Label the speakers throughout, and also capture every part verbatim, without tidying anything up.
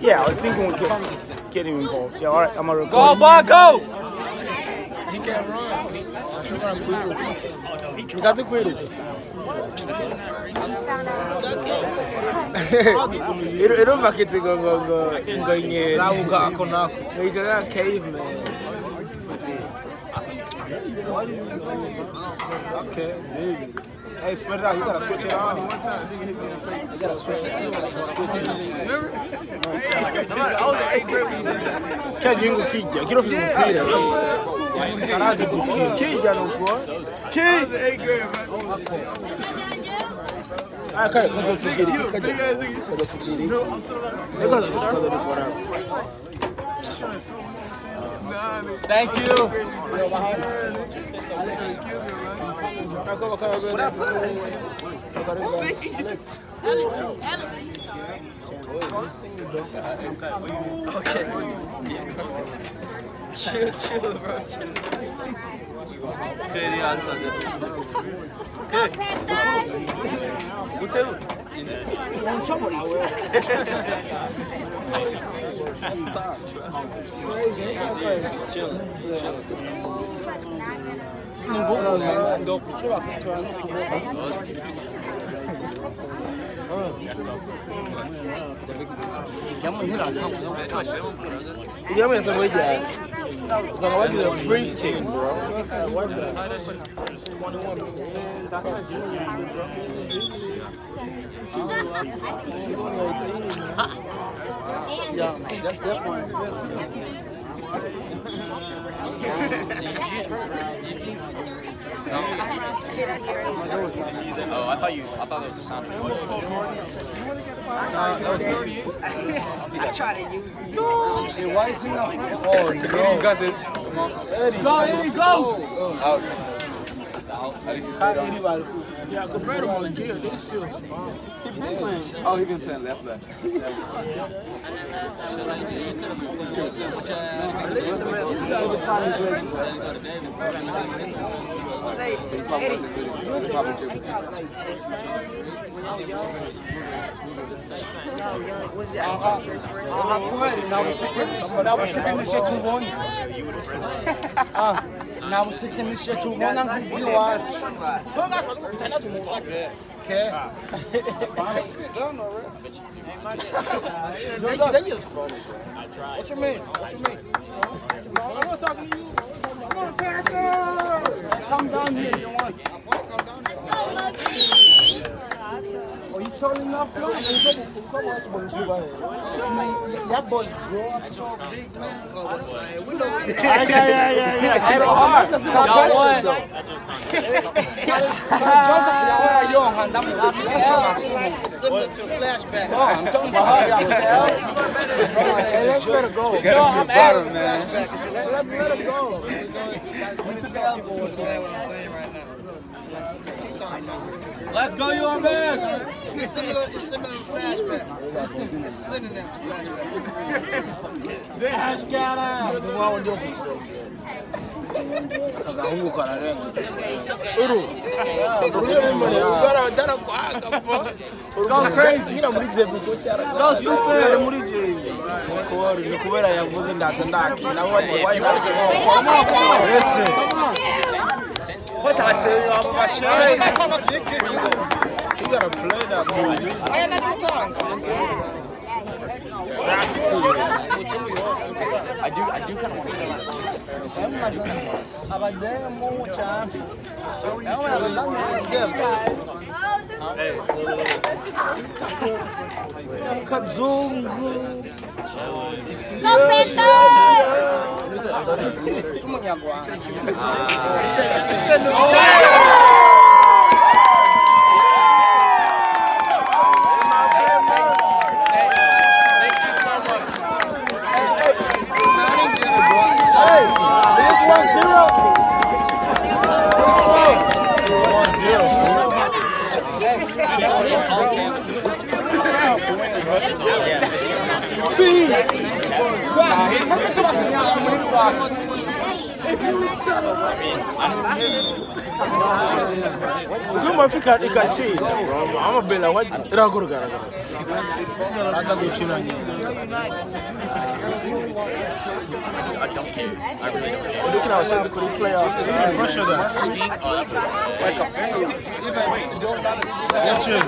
Speaker 1: Yeah, I was thinking we get, get him involved. Yeah, all right, I'm gonna
Speaker 2: go, Bob, go!
Speaker 3: He can't run. He got the quitters. It don't make it to go go go go in.
Speaker 2: Now we got a Konako.
Speaker 3: We got a caveman.
Speaker 2: Okay, David. Hey, spread it out. You gotta switch it on. You gotta switch it. You gotta switch it. Remember? I was in eighth grade when you did that.
Speaker 3: Can't you go kick? Get off your feet.
Speaker 2: Caralho, go kick.
Speaker 3: Kick, já não pode. Kick. I was in eighth grade, man. Ah, cara, quando eu te queria, cadê? Quando eu te queria. Eu gosto de fazer decorar.
Speaker 2: Thank you.
Speaker 4: Alex, Alex.
Speaker 5: Okay. He's coming. Chill, chill, bro. Chill. Okay, He's chilling. He's chilling.
Speaker 3: Yeah, man, so we got. Gonna watch the free kick, bro. What the? Yeah, that's definitely expensive.
Speaker 5: Oh, I thought you. I thought that was the sound of it.
Speaker 2: That was dirty.
Speaker 6: I try to use it.
Speaker 3: Hey, why is he not? Oh,
Speaker 2: Eddie, you got this. Come on.
Speaker 3: Eddie, go, Eddie, go!
Speaker 2: Out. At least he stayed on.
Speaker 3: Yeah, compared to one here, this feels small.
Speaker 2: Oh, he been playing left back.
Speaker 3: Now we're taking this shit to one and you are. Okay.
Speaker 2: What you mean? What you mean?
Speaker 3: I'm not talking to you. Come on, Parker! Come down here, you want? Oh, you tall enough? No, that boy's grown so big, man. We know. Yeah, yeah, yeah, yeah.
Speaker 2: Hey, go hard. Y'all won.
Speaker 6: It's similar to a flashback.
Speaker 3: Oh, I'm talking about her. Hey, let's let her go.
Speaker 2: Yo, I'm asking, man.
Speaker 3: Let her go.
Speaker 6: That's what I'm saying right now.
Speaker 2: Let's go, you on best.
Speaker 6: It's similar, it's similar to flashback. It's a synonym to flashback.
Speaker 3: Dash, get out. Go crazy. You know, we just be so chatting. Go stupid.
Speaker 2: Listen.
Speaker 6: What I tell you, I'm my shit.
Speaker 2: You gotta play that movie.
Speaker 6: I ain't not
Speaker 5: I do. I do kind of want to play that.
Speaker 1: You must think I can cheat. I'm a bit like what? Ragu ragu ragu. Rata go cheat on you.
Speaker 5: I don't care. I really don't care.
Speaker 1: Looking at Santa Cruz playoffs, it's not pressure that.
Speaker 3: Like a fool.
Speaker 2: Get you.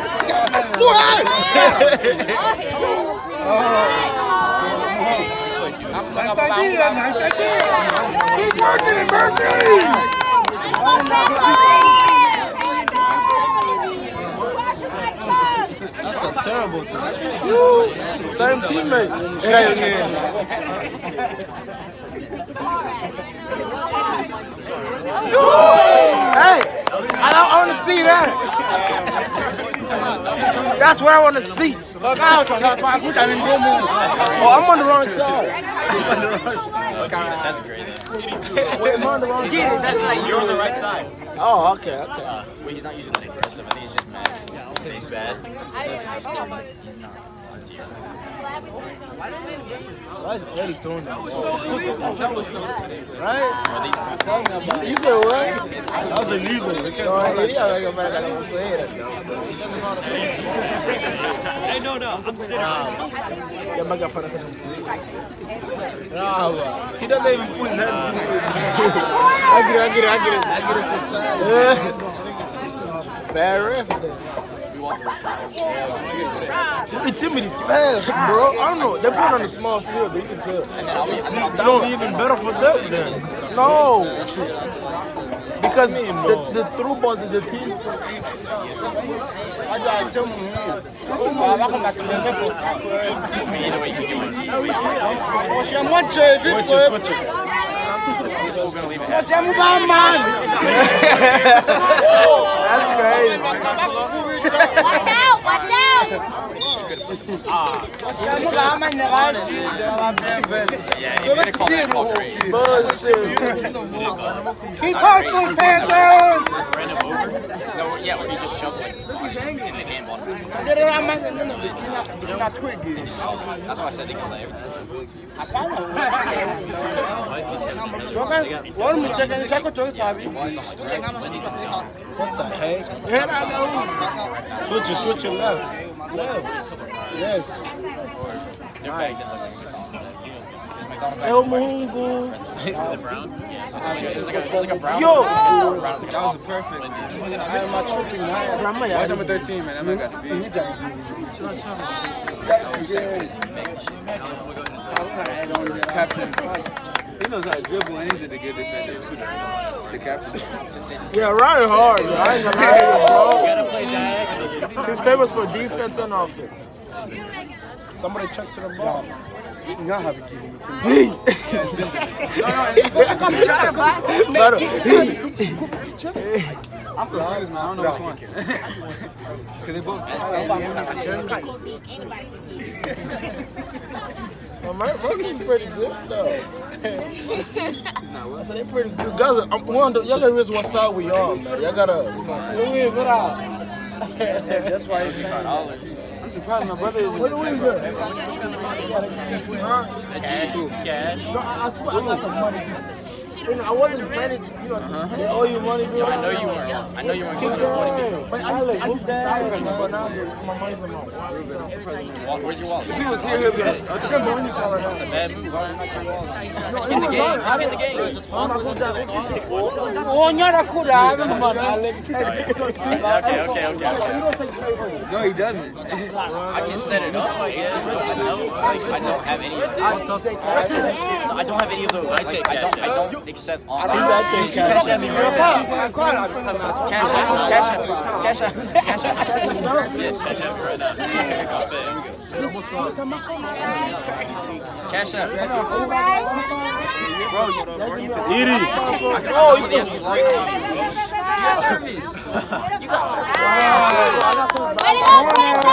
Speaker 3: Nice idea, nice idea. Keep working it, Murphy.
Speaker 1: That's a terrible thing. Same teammate. Hey, I don't want to see that. That's what I want to see. Oh, I'm on the wrong side.
Speaker 5: That's great.
Speaker 1: Wait, I'm on the wrong side.
Speaker 5: Get it. That's like you're on the right side.
Speaker 1: Oh, okay, okay.
Speaker 5: Uh, well, he's not using that aggressive. I think he's just mad. He's bad. Because he's scored, but he's not on tier.
Speaker 1: Why is Eddie throwing that?
Speaker 5: Right?
Speaker 1: You said what?
Speaker 2: That was illegal. They can't
Speaker 1: Oh,
Speaker 2: do
Speaker 1: yeah, like a man that don't play that.
Speaker 5: Hey, no, no. I'm sitting.
Speaker 1: Yeah, my God, para
Speaker 2: He doesn't even put his hands in it.
Speaker 1: I get it, I get it, I get it. I get it for side. Bad ref then. It's Timothy fast, bro. I don't know. They're playing on a small field, but you can tell.
Speaker 2: That would be even better for them then.
Speaker 1: No. Because the, the through ball to the team.
Speaker 2: Switch it, switch it.
Speaker 1: That's crazy.
Speaker 4: Watch out! Watch out!
Speaker 5: Yeah, you're going to call that culture eight.
Speaker 1: Bullshit.
Speaker 3: Keep hustling, Panthers!
Speaker 5: Ran him over? No, yeah, or he just shoved like in the handball. That's why I said they call that everything.
Speaker 1: What the heck?
Speaker 2: Switch it, switch it left. Left. Yes.
Speaker 5: Nice.
Speaker 1: El Mungo.
Speaker 5: Brown? Yeah, it's like a, it's like a brown.
Speaker 1: Yo!
Speaker 5: Brown is like a soft.
Speaker 2: Perfect.
Speaker 3: I'm not tripping now.
Speaker 2: Watch number thirteen, man. That man got speed. Captain. He knows how to dribble and he's a good defender. The captain.
Speaker 1: Yeah, Ryan hard, bro. I ain't gonna lie to you, bro. He's famous for defense and offense.
Speaker 2: Somebody checks to the ball.
Speaker 3: Not have it given.
Speaker 2: I'm confused, man. I don't know which one. Because they both
Speaker 1: Well, my rookies pretty good, though. I said they pretty good. Guys, I'm wondering, y'all gotta realize what side we on, man. Y'all gotta.
Speaker 3: That's why he's saying
Speaker 1: I'm surprised my brother is. What do we do?
Speaker 5: Cash, cash.
Speaker 1: No, I, I swear I got some money. You know, I wasn't planning, you know, uh-huh. They owe you money, bro.
Speaker 5: I know you weren't. I know you weren't giving forty million.
Speaker 1: But I just, I just decided, but now my money's in my wallet.
Speaker 5: Where's your wallet?
Speaker 1: If he was here, he'd be like, I can't believe you saw
Speaker 5: That's a
Speaker 1: that.
Speaker 5: bad move. I'm in the game. I'm in the game.
Speaker 3: Oh, you're cool. I'm
Speaker 5: Okay, okay, okay.
Speaker 2: No, he doesn't.
Speaker 5: I can set it up, I guess, but I don't, I don't have any. I don't have any of those. I, I don't. I don't accept all. Cash out, cash out, cash out, cash out, cash out. Yes, cash out right now. Cash out.
Speaker 2: Eat it.
Speaker 5: Oh, you got service. You got service.
Speaker 4: Ready up,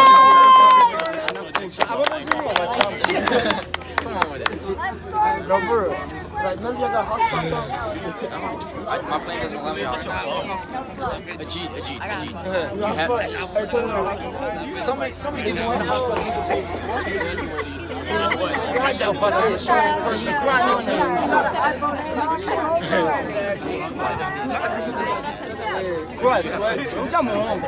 Speaker 5: Come on with it.
Speaker 4: Let's go.
Speaker 1: No, bro. Like, none of y'all got hot
Speaker 5: I, my plan doesn't allow me to Ajit, Ajit, Ajit. You have, somebody, somebody didn't want to
Speaker 3: Come on.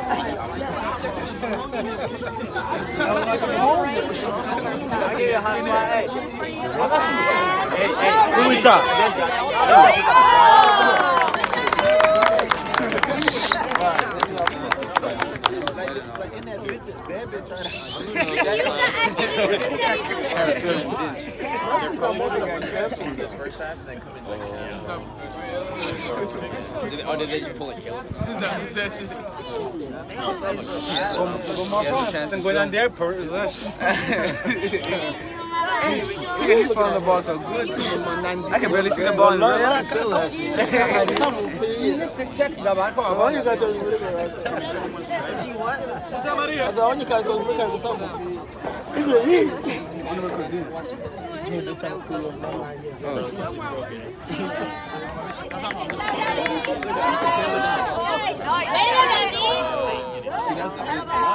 Speaker 2: Who we top?
Speaker 3: Like in that bitch, bad bitch trying
Speaker 5: to. Oh, did they just pull a kill?
Speaker 2: It's not possession. I'm going on their He's throwing the ball so good too. I can barely see the ball in real life. Still last year.
Speaker 6: See, that's the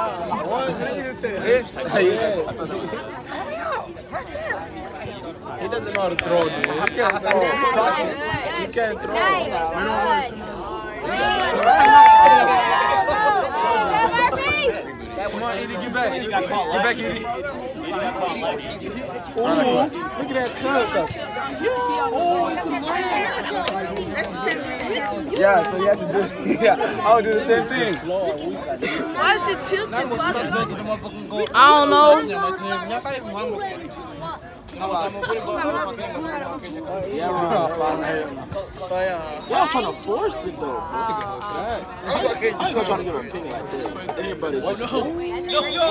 Speaker 2: He doesn't know how to throw, dude. He can't throw. He can't throw. Come on, Edie, get back. Get back, Edie.
Speaker 1: Ooh, look at that contact.
Speaker 2: Yeah, so you have to do. Yeah, I would do the same thing.
Speaker 6: Why is it tilted? Why is it
Speaker 1: I don't know. Y'all trying to force it though. That's a good shot. I ain't gonna try to get an opinion like this. Everybody just yo, yo,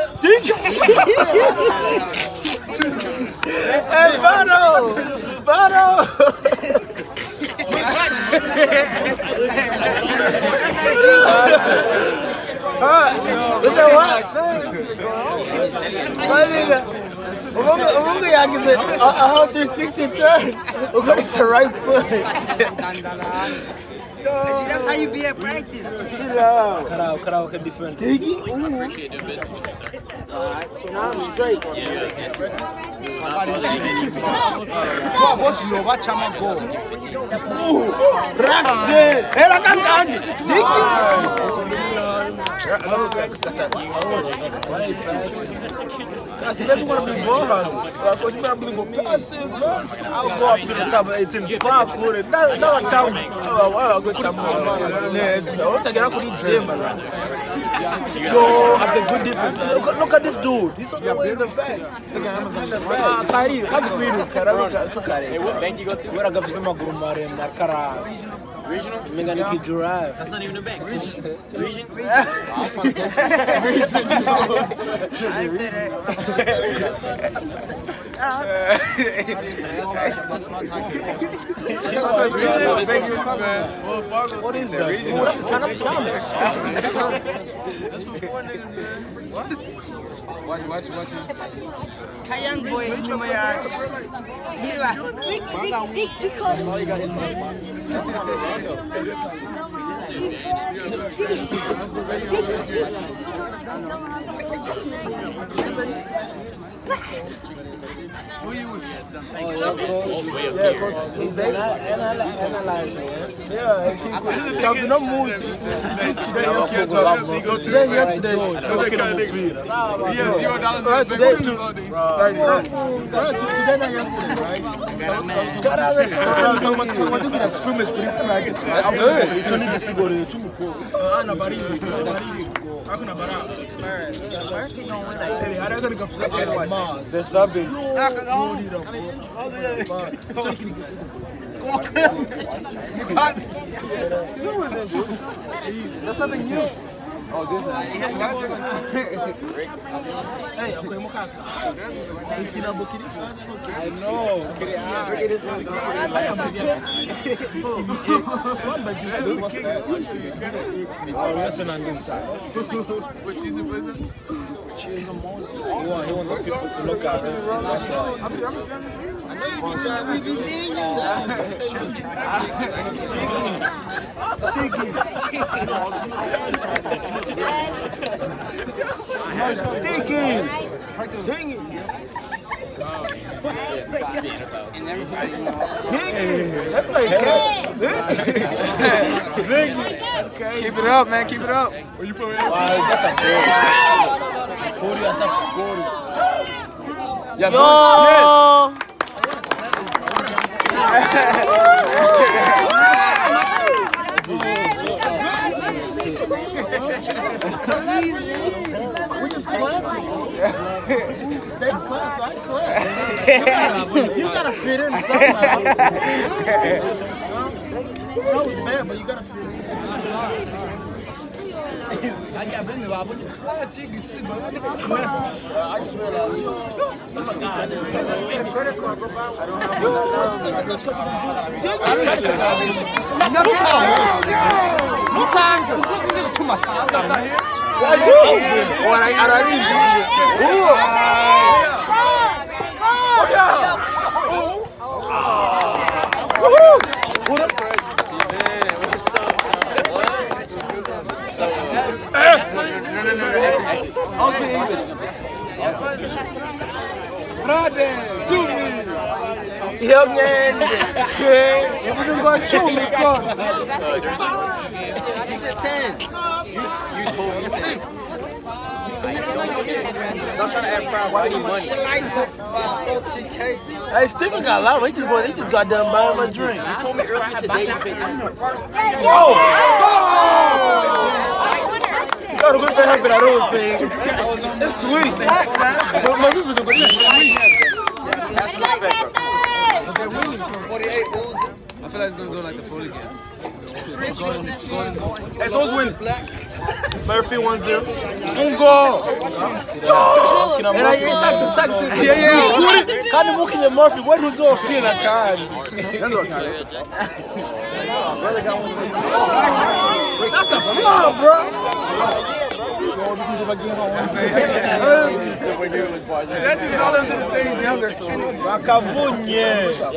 Speaker 2: Hey, Vado! Vado! Look at what? Umungu yagize aho three sixty turn. Ukoresha right foot.
Speaker 6: That's how you be at practice.
Speaker 1: chill out.
Speaker 2: Cut out, cut out, can defend.
Speaker 1: Dig it. Alright, so now I'm straight.
Speaker 3: What's your watch I'm go?
Speaker 1: Raxen! Era kankani! Dig it!
Speaker 2: He doesn't want to be ball handled. So I thought you might be going passive. I'll go up to the top of eighteen. Park with it. No, no, chum. Oh, I'll go chum. I'll take it out to the gym. Yo, after good defense. Look, look at this dude. He's on the way in the back. Look at him in the back. Kyrie, come to me.
Speaker 5: Hey, what bank you go to?
Speaker 2: Where I go for some Gurumare, Markara.
Speaker 5: Regional?
Speaker 2: Meganiki Giraffe.
Speaker 5: That's not even a bank. Regions. Regions?
Speaker 6: I said that.
Speaker 2: What is that? That's kind of common.
Speaker 6: That's for four niggas, man. What? Watch, watch, watch. That young boy hit me in my eyes. He's like, because. Who you with?
Speaker 2: Oh, yeah, coach. He's analyzing. Yeah, he comes in the moves. Today, yesterday, today, too. Today, not yesterday, right? That's scrimmage, but it's like that's good. You need to see go to the two. I'm going to go for Mars. There's something. That's nothing new. Oh, this is. Hey, I'm going to I know. Oh, listen on this side.
Speaker 6: What cheese and prison?
Speaker 2: Cheese and Moses. He wants those people to look at us.
Speaker 3: I know you be trying, we be seeing you.
Speaker 2: Thinking. Thinking.
Speaker 6: And everybody knows.
Speaker 2: That's like keep it up, man. Keep it up. Where you put it? That's a good. Cody on top of Cody. Yeah, yo.
Speaker 1: We just clapping. They clap, so I clap. You gotta fit in somehow. That was bad, but you gotta fit in.
Speaker 3: I got business, but you can't take this shit, man.
Speaker 1: I just realized. Oh my God. I made a credit card, bro. I don't have
Speaker 5: So, uh, no, no, no, no, actually, actually, actually, actually,
Speaker 2: Brother, two minutes. Young man. Yeah. We're going to chew me, God.
Speaker 5: You said ten. You, you told me ten. Stop trying to act proud. Why do you money?
Speaker 1: Hey, Stephen got a lot. He just, he just got done buying my drink.
Speaker 5: You told me earlier today you paid ten.
Speaker 1: Whoa! You gotta go say happy that old thing. It's sweet. But my people do it.
Speaker 5: That's my favorite.
Speaker 6: forty-eight Uzi. I feel like it's gonna go like the forty again.
Speaker 2: Hey, so who's winning? Murphy one zero. Um goal.
Speaker 1: And I ain't talking to Jackson.
Speaker 2: Yeah, yeah.
Speaker 1: Kind of looking at Murphy. What was all clean that time?
Speaker 2: That's okay.
Speaker 1: That's a flaw, bro.
Speaker 2: That's you all them to the same younger so. Macavunye.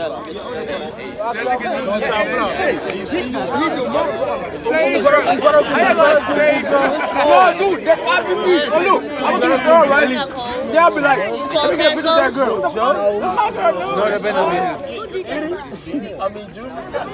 Speaker 2: Dude, that five people. Oh, look, I'm gonna do girl, right? They'll be like, let me get a picture of that girl. That's my girl, no. No, they better be here.
Speaker 1: I mean, Junior.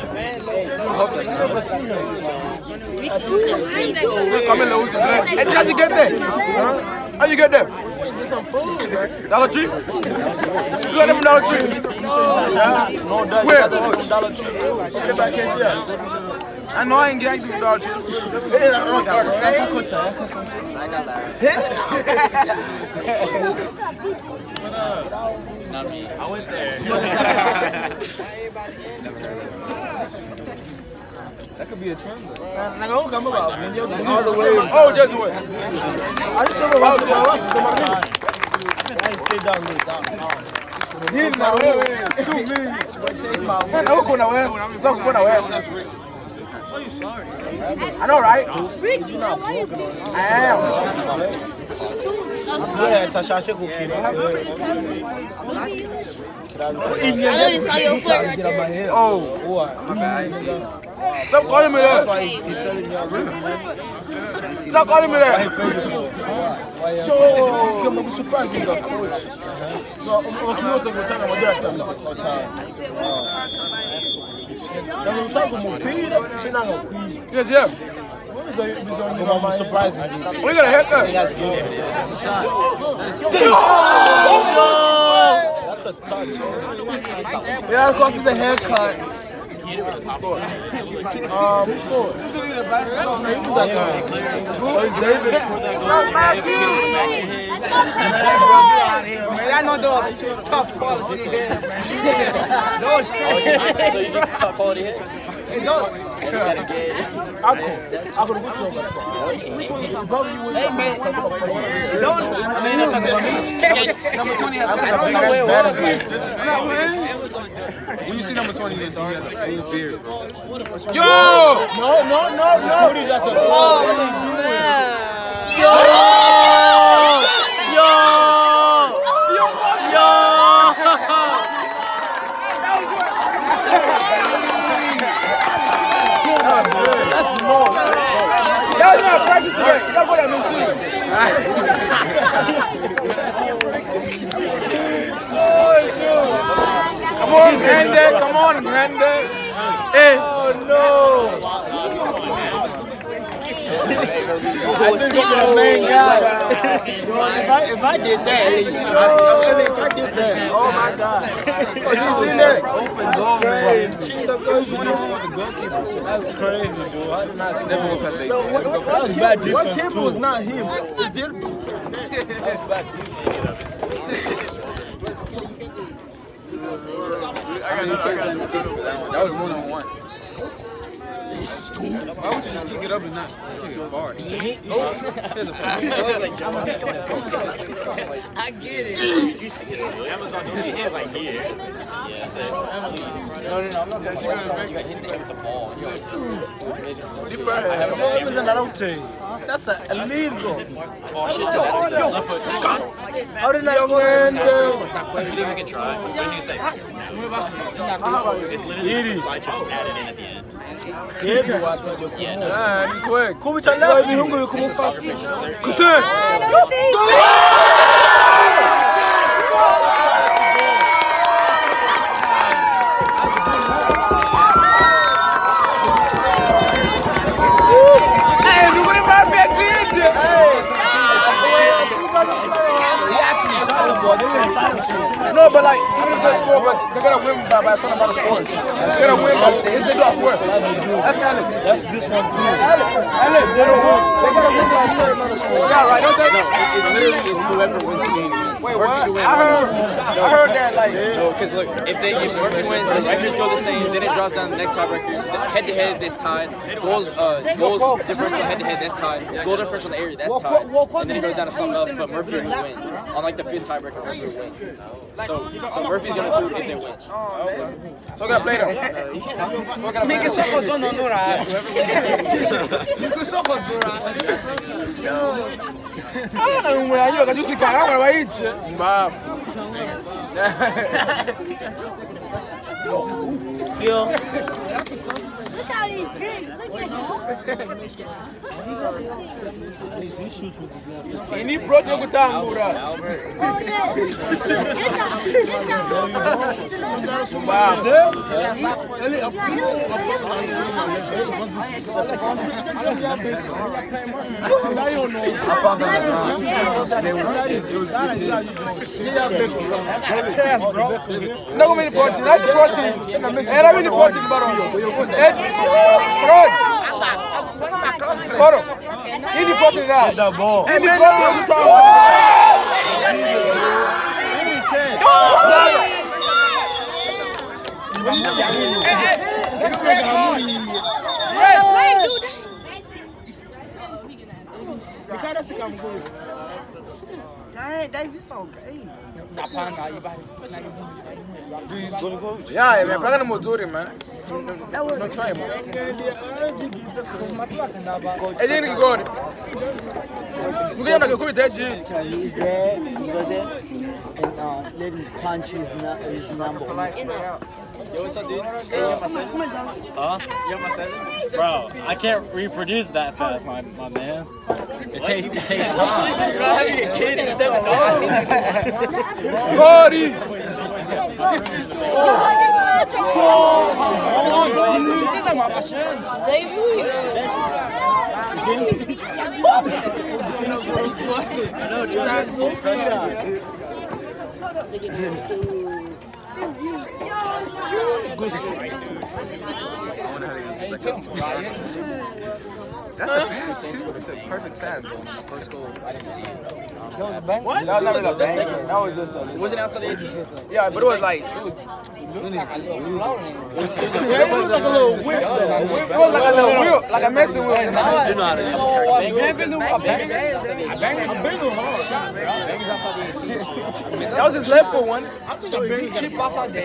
Speaker 2: Come in, Louis. Hey, how'd you get there? How'd you get there?
Speaker 1: Get some food, man.
Speaker 2: Dollar Tree? You got them from Dollar Tree?
Speaker 1: No, that,
Speaker 2: Where?
Speaker 1: Dollar Tree. Get back here, yeah.
Speaker 2: I know I ain't getting to Dollar Tree.
Speaker 1: Hey, that's a question.
Speaker 5: Not me. I went there.
Speaker 2: That could be a trend.
Speaker 1: Nigga, who come about?
Speaker 2: All the way. Oh, just wait.
Speaker 1: I just tell me what's the what's the money. I stay down there.
Speaker 2: Hii na wewe. Two minutes. Man, huko na wewe. Huko na wewe.
Speaker 1: So you sorry.
Speaker 2: I know, right?
Speaker 1: You're not broken on it.
Speaker 2: I am.
Speaker 1: Yeah, Tasha Kukina.
Speaker 4: I know you saw your foot right there.
Speaker 2: Oh,
Speaker 1: What?
Speaker 2: stop calling me that.
Speaker 1: Why you telling me I'm
Speaker 2: Stop calling me that.
Speaker 1: So, I'm surprised you got coach. So, I'm going to say, I'm going to tell you what time. I'm talking about Pete. She's not going to Pete.
Speaker 2: Yes, yeah.
Speaker 1: I'm surprised you.
Speaker 2: We got a haircut.
Speaker 1: That's a touch.
Speaker 2: Yeah, let's go for the haircuts.
Speaker 1: Um, who scored? Who is David?
Speaker 3: Man, I know those tough quality hits. Those
Speaker 5: So you need top quality hit?
Speaker 3: those.
Speaker 1: I could. I could have put you Which one is my brother? You would. Hey, man.
Speaker 3: Those.
Speaker 5: I mean, I'm talking about me.
Speaker 6: Number twenty has
Speaker 5: I don't know where it was.
Speaker 6: When you see number twenty, he has a full beard, bro.
Speaker 2: Yo!
Speaker 1: No, no, no, no. That's a
Speaker 4: Oh, man.
Speaker 1: Yo! Yo! Yo! That's more.
Speaker 2: Y'all not practice today. Y'all go down and see. Oh, sure. Hende, come on, Hende. Hey. Oh no. I think you're the main guy.
Speaker 1: if, I, if I did that, if I did that, oh my God.
Speaker 2: Oh, you seen that?
Speaker 6: Open goal, man.
Speaker 2: That's crazy, dude. I did not see that.
Speaker 1: No, what, what,
Speaker 2: That was bad defense,
Speaker 1: what came
Speaker 2: too.
Speaker 1: was not him. It's the other-
Speaker 2: That was bad defense.
Speaker 6: That was one on one. Why would you just kick it up and not kick it far?
Speaker 5: I get it.
Speaker 7: Amazon don't hit like here.
Speaker 5: Yeah, I said. No, no, no, I'm not talking about you got hit with the ball. You're like,
Speaker 2: That was an outtake. That's a illegal.
Speaker 5: oh shit, so that's a
Speaker 2: How did I go in there?
Speaker 7: You didn't even get tried. What did you say? It's literally just a slide choke added in at the end.
Speaker 5: yeah, no.
Speaker 2: Ah, this way. Kubica left. You hungry? Come
Speaker 5: It's a
Speaker 2: on,
Speaker 5: soccer pitch. It's there.
Speaker 2: Kusur. Hey, look what my man did. He actually shot the ball. They didn't try to shoot. No, but like, this is good score, but they're gonna win by, by something about the score. They're gonna win by, if they do, I swear. That's kind of, that's this one too. Alex, they don't win. They're gonna win by a certain amount of score. Yeah, right, don't they?
Speaker 5: No, it, it literally is whoever wins the game.
Speaker 2: Wait, what? I heard, I heard that like.
Speaker 5: So, because look, if they if Murphy wins, the records go the same. Then it drops down to the next tie record. Head to head, this tied. Goals, uh, goals differential head to head, that's tied. Goal differential in the area, that's tied. And then it goes down to something else. But Murphy will win. Unlike the fifth tie record, Murphy will win. So, so Murphy's gonna do it if they win.
Speaker 2: So gotta play them. So gotta play them. Ah, não é aí, eu quero te cagar, mas vai ir.
Speaker 4: Yo. Look how he drinks. Look at him.
Speaker 2: Ini bro dia kutang bro.
Speaker 4: Oh, yeah.
Speaker 2: Não come protein, não protein. Era mini protein baro. Ed. Rod. Baro. Ini protein da. Da ball. Ini protein kutang. Yeah, man, plug in the man. No time. I didn't go. We're gonna go with that.
Speaker 3: He's there, you go there, and uh, let him punch his, na his number.
Speaker 5: Yo, what's up, dude? Hey, you have my seven? Huh? You have my seven?
Speaker 7: Bro, I can't reproduce that fast, my, my man. It takes it takes time.
Speaker 2: Cody!
Speaker 6: That's a pass, too. It's a perfect pass.
Speaker 5: Just first goal. I didn't see it.
Speaker 2: That was a bang? What? That was not really a bang. That was just a...
Speaker 5: Was it outside the eighteen?
Speaker 2: Yeah, but it was like... It was, it was like a little whip. It was like a little whip. Like a messing whip.
Speaker 7: You know how to
Speaker 2: That was his left foot one. That was his left foot.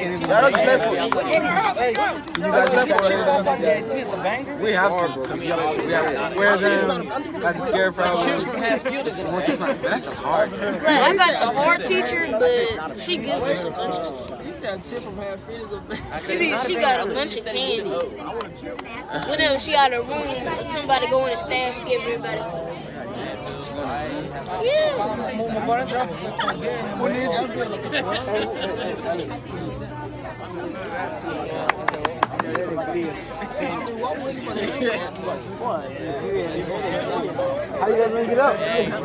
Speaker 2: You guys left foot.
Speaker 6: We have to. We have to square them. Got the scare from That's a hard.
Speaker 4: Like, I got a hard teacher, but she gives us a bunch of stuff. She, be, she got a bunch of candy. Whenever she out of room, somebody go in the stash, she give everybody. Yeah.
Speaker 3: How you guys make it up?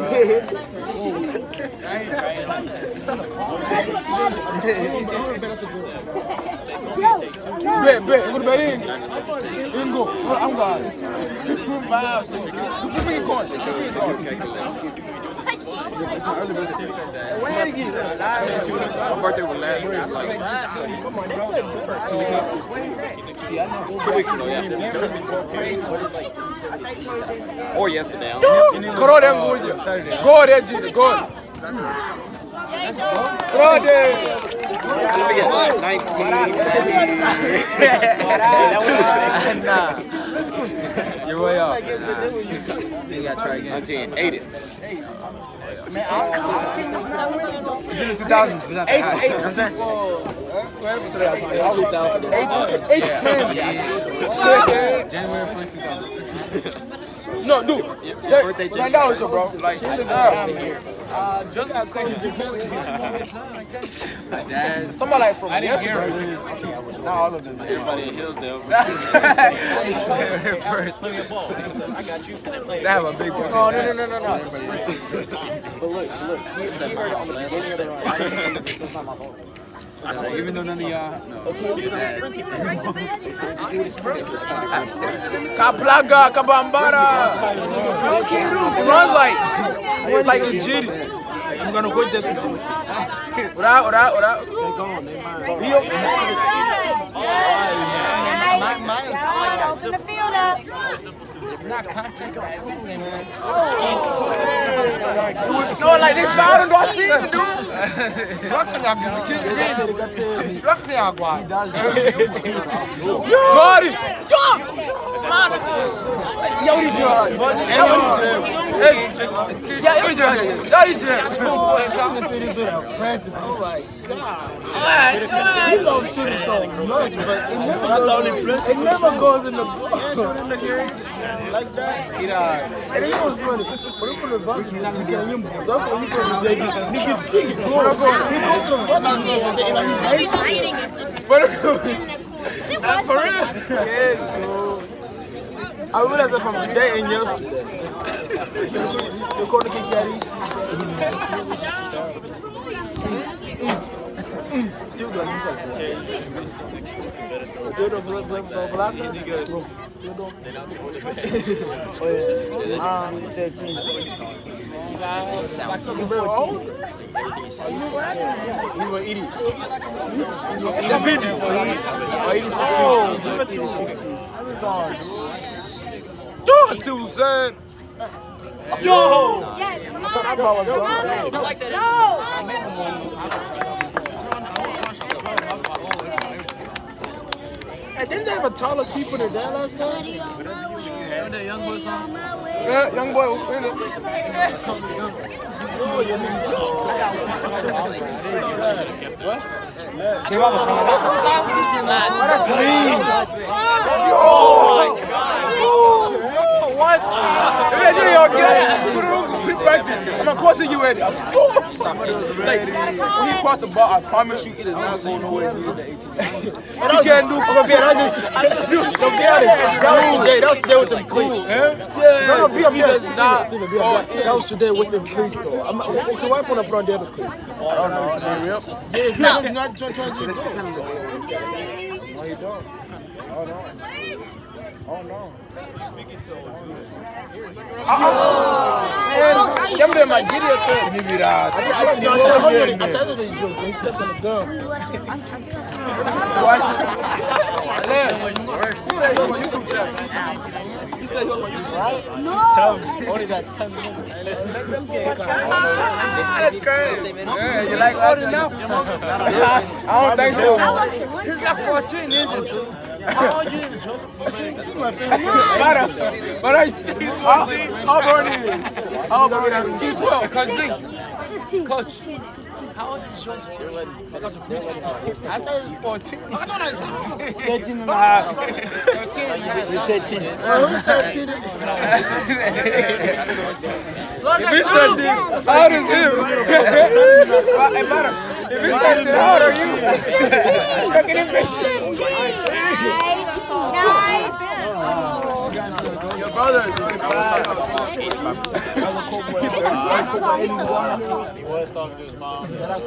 Speaker 2: Bet, bet, go to bed in. In go. I'm God. Five, six. Keep me in corner. Keep me in corner.
Speaker 6: Where did you get?
Speaker 7: My birthday was last year. Like, two weeks ago, yeah. Or yesterday.
Speaker 2: Go there, go there. Go there, G. Go. Go there.
Speaker 7: nineteen.
Speaker 2: Nah. You're way off.
Speaker 6: You gotta try again.
Speaker 7: nineteen eighty.
Speaker 6: It's in the two thousands, but not that high. You know what I'm saying?
Speaker 2: It's two thousand. Eight,
Speaker 6: January first, two thousand.
Speaker 2: no, dude. Yeah, birthday right now, so bro. Like, shit out here. Somebody like from yesterday. Not all of them.
Speaker 7: Everybody in Hillsdale.
Speaker 6: First.
Speaker 5: Play me a ball. I got you.
Speaker 6: They have a big one.
Speaker 2: No, no, no, no, no, no.
Speaker 5: But look, look. He heard it on the beginning of the run. This is not my fault.
Speaker 6: Even though none of y'all. No.
Speaker 2: Kaplaga, Kabambara. Run like, like legit. I'm gonna go just. What out, what out, what out?
Speaker 4: Open the field up.
Speaker 6: Not contact.
Speaker 2: No, like they found him, don't see him, dude. Jordy! Yo! Man! Yo, you Jordy! Hey! Yeah, you Jordy! Yo, you Jordy! Practice. I'm like, God. Alright, alright. You don't shoot it so much, but it never goes, it never goes in the book. Like that? Yeah. And he was funny. But he put the bus in the game. He put the J V. He can see it. He goes to the bus.
Speaker 4: He's hiding this stuff.
Speaker 2: For real? Yes, bro. I realized that from today and yesterday. You're going to kick daddies. Dude, like you said. Dude, those black black so black. Um, thirteen. Sounds very old. You were eating. The video. Yo, Susan. Yo.
Speaker 4: Yes, come on. Go.
Speaker 2: Hey, didn't they have a taller keeper than that last time?
Speaker 6: Yeah, the young boy song.
Speaker 2: Yeah, young boy. Really? What? That's mean. Yo! What? Imagine y'all get it. Put it on quick practice. I'm gonna cross you ready. I'll score. Like, when you cross the ball, I promise you it is not going nowhere. You can't do come here. Don't get out of it. That was today. That was today with the cleats. Yeah. No, no, be up here. That was today with the cleats, though. I'm okay, why put up on the other cleats? I don't know. Yeah, not not trying to do. No, you don't. Oh no. Oh no. Oh, oh. Them there my video too. Give me that. I tried to do a joke. He stepped on the gun. Watch it. He said he was on YouTube channel. He said he was on YouTube channel. No. Tell me. Only got ten minutes. That's crazy. Yeah, you like old enough? I don't think so.
Speaker 3: He's got fourteen, isn't it? How old are you?
Speaker 2: Mara, Mara, he's fourteen. How old are you? How old are you? He's twelve. Coach Zink.
Speaker 3: fifteen.
Speaker 2: Coach.
Speaker 3: How old is George?
Speaker 2: I thought he was fourteen.
Speaker 3: I don't know.
Speaker 2: thirteen and a half. thirteen and a half. thirteen. Who's thirteen? If he's thirteen, how old is him? Hey, Mara. How old are you? Your brother is eighty-five percent.
Speaker 7: He was talking to his mom.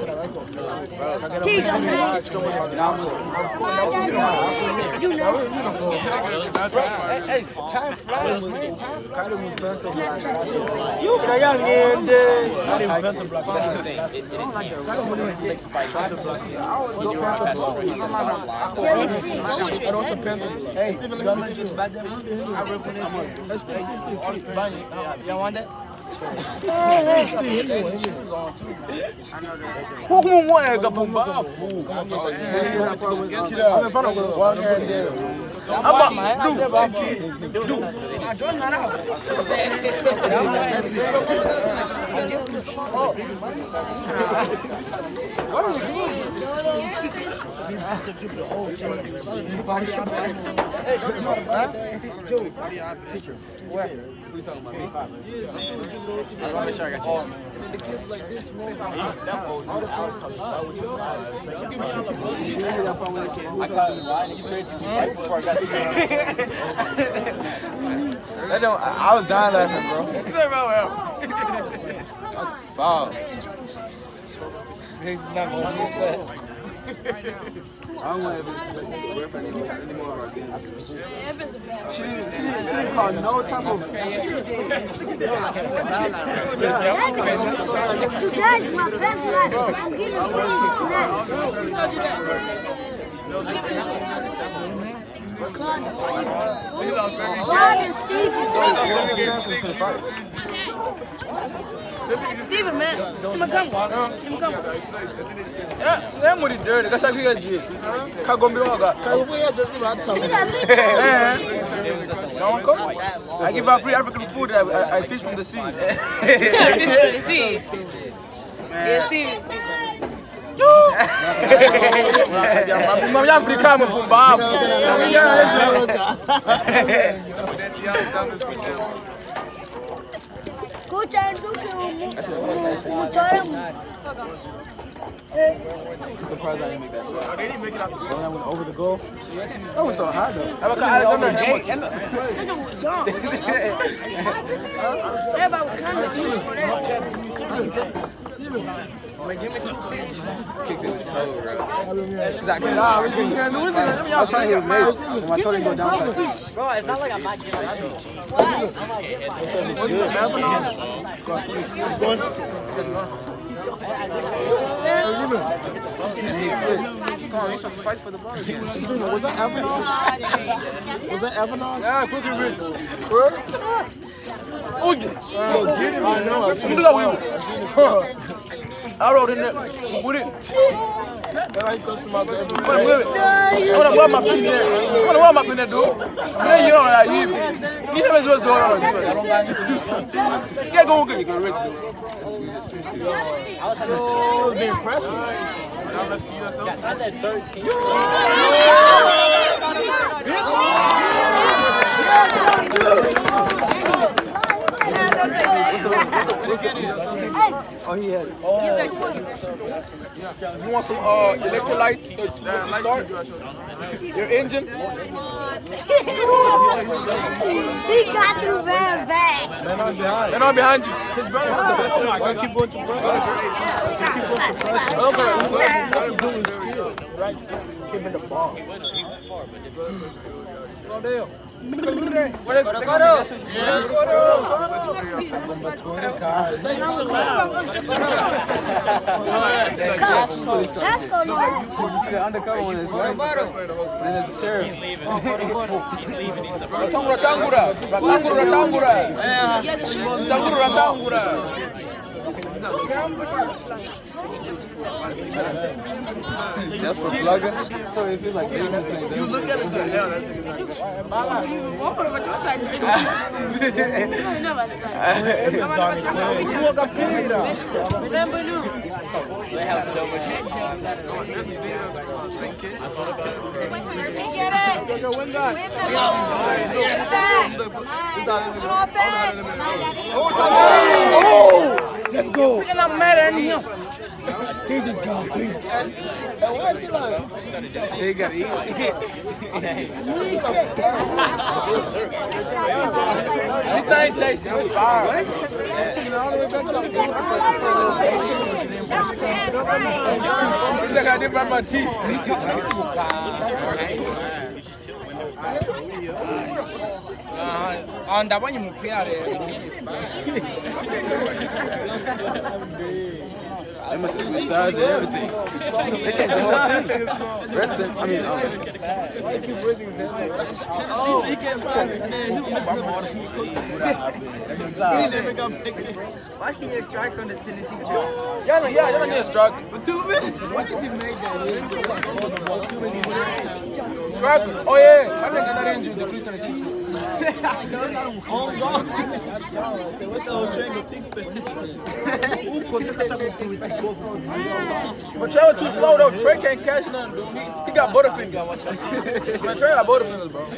Speaker 2: Hey, time flies, man. Time flies. You get a young in this.
Speaker 5: That's the thing. It, it, it, it's like spikes. He's your professor. He's a
Speaker 3: Hey, government just budget. I work for them. Y'all want that?
Speaker 2: Como moega pro bafo?
Speaker 5: I want to make sure I got you.
Speaker 3: The kids like this, man.
Speaker 5: I caught his line. He faced me right before I got to
Speaker 2: That don't, I, I was dying laughing, bro. What's that about? That's foul. He's not going to this fast. I don't want to have boyfriend anymore of our games. She didn't call no type of.
Speaker 8: That's today's my best life. I'm getting a snacks. Who told you that? Claude and Steven. Steven, man. Come on, come on. Come on, come on.
Speaker 2: Yeah, I'm with it dirty. That's how you get it. Kagombe waga. No, come. I give her free African food. I, I, I fish from the sea.
Speaker 4: Fish from the sea. Yeah, Steven.
Speaker 2: Mami Afrika mpumbavu.
Speaker 8: Escucha el duque, muchacho.
Speaker 2: I'm surprised I didn't make that shot. They didn't make it out the goal. When I went over the goal. That was so hard though. I'm going to give me two feet. Kick this toe, bro. Exactly. Nah, we can do it. I was trying to hit Mace. When my toe didn't go down. Bro, it's not like I'm not getting it. What's the fight for the ball. Was that Avanon? Was that Avanon? Yeah, quickly, Rich. Where? Oh, get him. I know. I wrote in there. With it. That's how he comes to my bed. I want to warm up in there. I want to warm up in there, dude. Then you know that you. You never just do all that. Get going, get going, Rick, dude. I was being impressed. Now let's see yourself. I said thirteen. Oh, he had it. Oh. You want some uh, electrolytes to, to start? Your engine?
Speaker 8: He got you very bad.
Speaker 2: Man, I'm behind. Man, I'm behind you. His brother has the best. Oh my God. Keep going to brother. Keep going to pressure. Okay, I'm doing skills, right? Keeping the ball. Oh, damn. Number twenty cars. The undercover one is white. And there's a sheriff. He's leaving. He's leaving. Ratangura, Ratangura. Ratangura, Ratangura. Ratangura, Ratangura. Just for plugger. So it feels like you look at it.
Speaker 4: I don't even want to watch my side. I never said. Remember you.
Speaker 5: They have so much.
Speaker 8: Get it. Win the ball. Get back.
Speaker 3: Let's go.
Speaker 6: We're not mad at him.
Speaker 3: He just got beat.
Speaker 2: Say you gotta eat. This thing tastes fire. Taking all the way back to the It's like I did by my teeth.
Speaker 6: Anda banho mu piare.
Speaker 2: They must have switched sides and everything. They changed the whole thing. Redson, I mean, um,
Speaker 6: Oh, he can't find it. Man, he was missing Why can't you strike on the Tennessee track?
Speaker 2: yeah, yeah, y'all need a strike.
Speaker 6: For two minutes? Why did he make that?
Speaker 2: Strike? Oh yeah, I think another injury the blue Tennessee. But Trey was too slow though. Trey can't catch nothing, dude. He, he got butterfingers. Man, Trey got butterfingers, bro.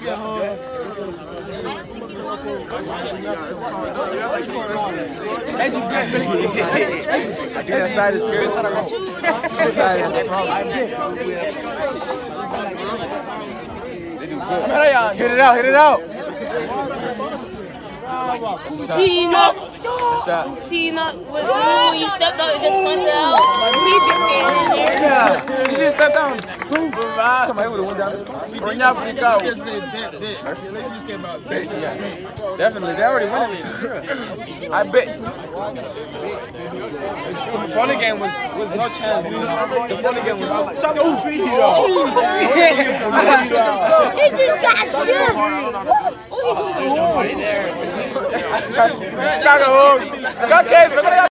Speaker 3: I think that side is good. That side has a problem. They do good. Hit it out, hit it out.
Speaker 4: See, you know,
Speaker 3: It's a shot.
Speaker 4: see, you know, when, when you stepped up and just punched it out, he just standing there.
Speaker 3: Yeah. You should have stepped down. Boom. Come on, he would have went down.
Speaker 2: Bring y'all freak out.
Speaker 3: Definitely. They already won it.
Speaker 2: I bet. The funny game was was no chance. The funny game was
Speaker 3: Ooh.
Speaker 4: He just got shit.
Speaker 2: Got